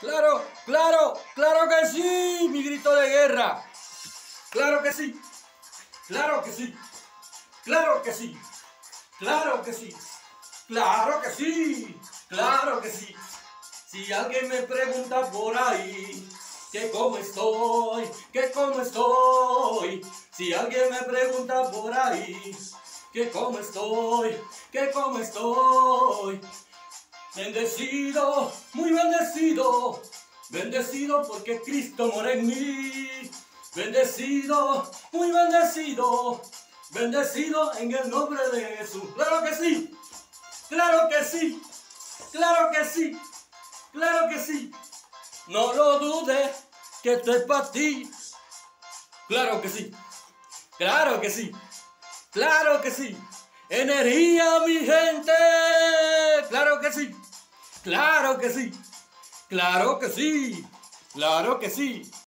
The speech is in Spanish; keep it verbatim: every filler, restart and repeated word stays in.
Claro, claro, claro que sí, mi grito de guerra. Claro que sí, claro que sí, claro que sí, claro que sí, claro que sí, claro que sí. Si alguien me pregunta por ahí que cómo estoy, que cómo estoy. Si alguien me pregunta por ahí que cómo estoy, que cómo estoy. Bendecido, muy bendecido, bendecido porque Cristo mora en mí. Bendecido, muy bendecido, bendecido en el nombre de Jesús. Claro que sí, claro que sí, claro que sí, claro que sí. No lo dudes que esto es para ti. Claro que sí, claro que sí, claro que sí. Energía, mi gente. Claro que sí. Claro que sí, claro que sí, claro que sí.